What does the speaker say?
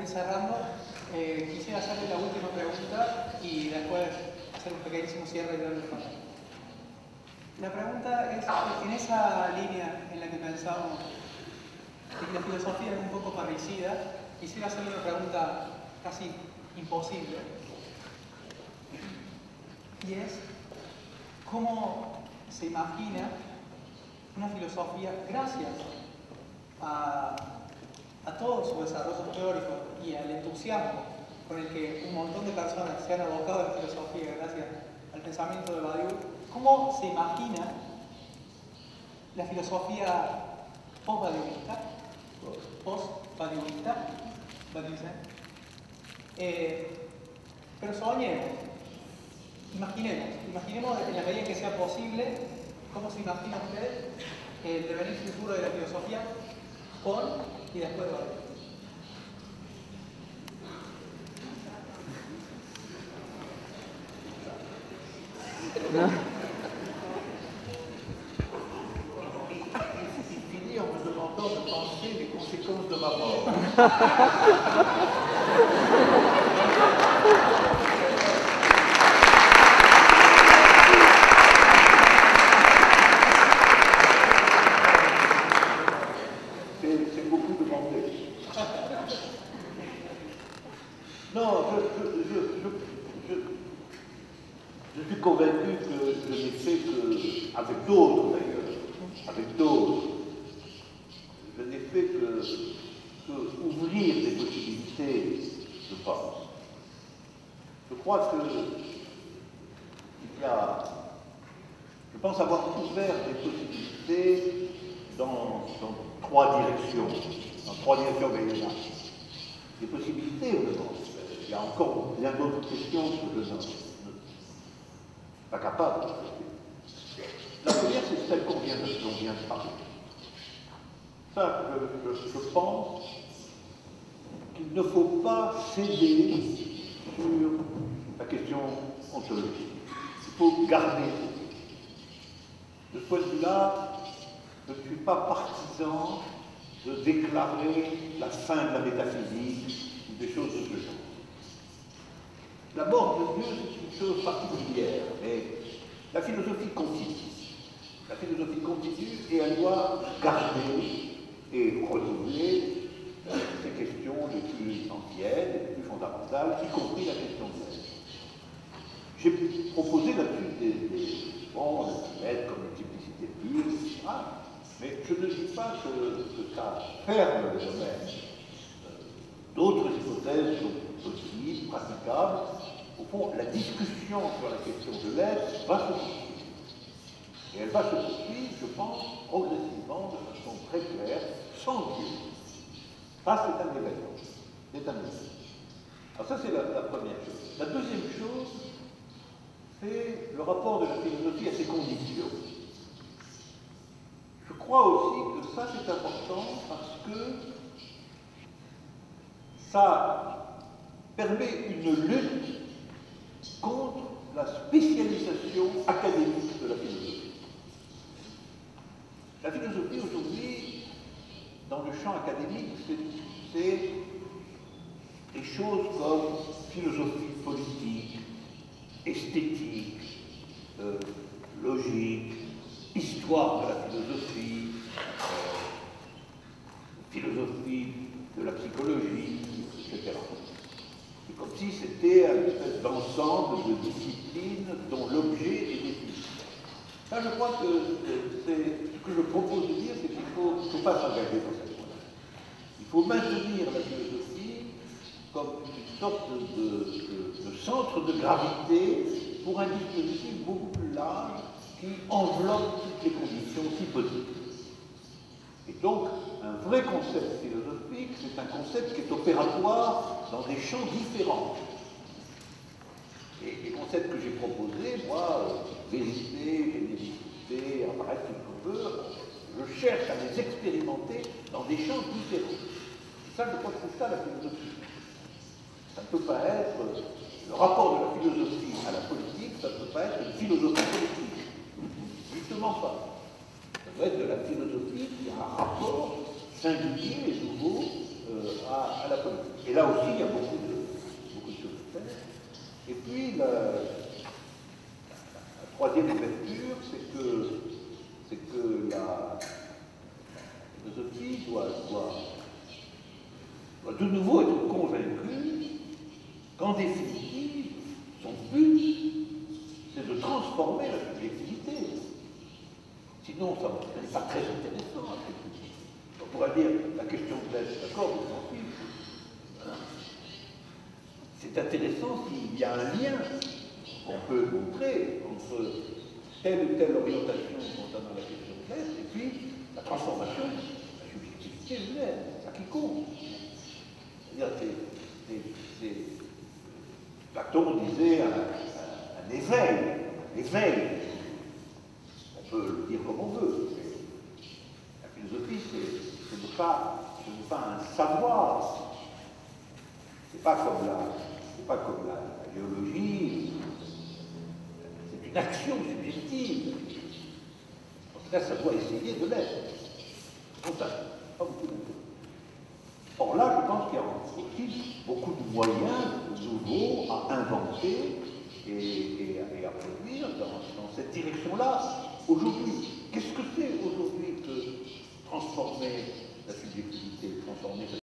ir cerrando, quisiera hacerle la última pregunta y después hacer un pequeñísimo cierre y darle el paso. La pregunta es, en esa línea en la que pensamos de que la filosofía es un poco parricida, quisiera hacerle una pregunta casi imposible. Y es, ¿cómo se imagina una filosofía gracias a todo su desarrollo teórico y al entusiasmo con el que un montón de personas se han abocado a la filosofía gracias al pensamiento de Badiou? ¿Cómo se imagina la filosofía post-badiouista? Post-badiouista, pero soñemos, imaginemos en la medida en que sea posible cómo se imagina usted el devenir futuro de la filosofía con y después de Badiou. Il finit en me demandant de penser les conséquences de ma mort. C'est beaucoup demandé. Non, je suis convaincu que je n'ai fait que, avec d'autres d'ailleurs, avec d'autres, je n'ai fait que ouvrir des possibilités, je pense. Je crois que je pense avoir ouvert des possibilités dans trois directions, mais il y en a des possibilités, vraiment. Il y a encore bien d'autres questions que je ne suis pas capable de traiter. La première, c'est celle dont on vient de parler. Ça, je pense qu'il ne faut pas céder sur la question ontologique. Il faut garder. De ce point de vue-là, je ne suis pas partisan de déclarer la fin de la métaphysique ou des choses de ce genre. La mort de Dieu, c'est une chose particulière, mais la philosophie continue. La philosophie continue et elle doit garder et renouveler ces questions les plus anciennes, les plus fondamentales, y compris la question de l'être. J'ai proposé là-dessus des lettres comme multiplicité pure, etc. Mais je ne dis pas que ça ferme le domaine. D'autres hypothèses sont possibles, praticables. Au fond, la discussion sur la question de l'être va se poursuivre. Et elle va se poursuivre, je pense, progressivement, de façon très claire, sans Dieu. Ça, c'est un événement. C'est un événement. Alors ça, c'est la première chose. La deuxième chose, c'est le rapport de la philosophie à ses conditions. Je crois aussi que ça, c'est important parce que ça permet une lutte contre la spécialisation académique de la philosophie. La philosophie aujourd'hui, dans le champ académique, c'est des choses comme philosophie politique, esthétique, logique, histoire de la philosophie, philosophie de la psychologie, etc. C'est comme si c'était une espèce d'ensemble de disciplines dont l'objet est défini. Là, je crois que ce que je propose de dire, c'est qu'il ne faut pas s'engager dans cette voie-là. Il faut maintenir la philosophie comme une sorte de centre de gravité pour un dispositif beaucoup plus large qui enveloppe toutes les conditions si possible. Et donc, un vrai concept philosophique, c'est un concept qui est opératoire dans des champs différents. Et les concepts que j'ai proposés, moi, vérité, généricité, apparaître tout ce qu'on veut, je cherche à les expérimenter dans des champs différents. Et ça, je crois que c'est ça la philosophie. Ça ne peut pas être le rapport de la philosophie à la politique, ça ne peut pas être une philosophie politique. Justement pas. Ça doit être de la philosophie qui a un rapport singulier et nouveau à la politique. Et là aussi, il y a beaucoup de choses à faire. Et puis, la troisième ouverture, c'est que la philosophie doit de nouveau être convaincue qu'en définitive, son but, c'est de transformer la subjectivité. Sinon, ça n'est pas très intéressant. On pourrait dire, la question de l'être, d'accord, vous s'en fiche. C'est intéressant s'il y a un lien qu'on peut montrer entre telle ou telle orientation concernant la question de l'être et puis la transformation de la subjectivité humaine. C'est ça qui compte. C'est-à-dire, Platon disait un éveil. On peut le dire comme on veut. La philosophie, ce n'est pas un savoir. C'est pas comme la géologie. C'est une action subjective. En tout cas, ça doit essayer de l'être. Donc, ça, pas beaucoup d'intérêt. Or là, je pense qu'il y a aussi beaucoup de moyens nouveaux à inventer et à produire dans cette direction-là. Aujourd'hui, qu'est-ce que c'est aujourd'hui que transformer la subjectivité, transformer